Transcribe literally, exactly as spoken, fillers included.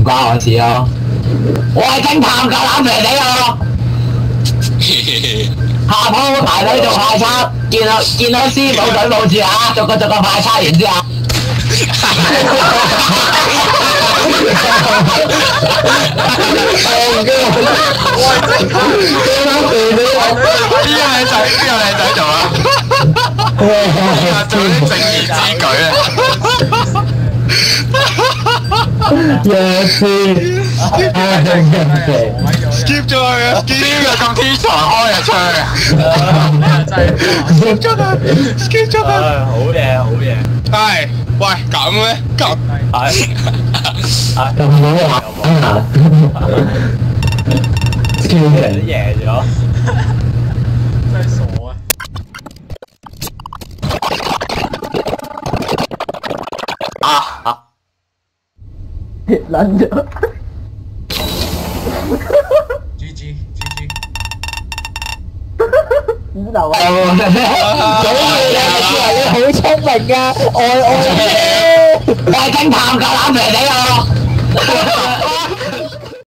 關我事咯。我係偵探，夠膽肥你我。下鋪排隊做快測，見到見到師冇隊冇住啊，逐個逐個快測完之後。 邊個靚仔？邊個靚仔做啊？做啲正義之舉啊！ 弱智，唉 ，skip 咗佢啊！邊個咁天才開啊槍啊！ 真係 skip 咗佢 ，skip 咗佢。 好嘢，好嘢。 係，喂，咁咩？咁係係咁好啊！超人都贏咗，真係傻啊！ 啊啊！ 撚咗。 G G G G。 五流啊！早你啊！你好聰明啊！愛愛我係偵探，夠膽肥你我。